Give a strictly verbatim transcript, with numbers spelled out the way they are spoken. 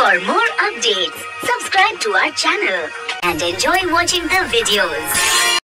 For more updates, subscribe to our channel and enjoy watching the videos.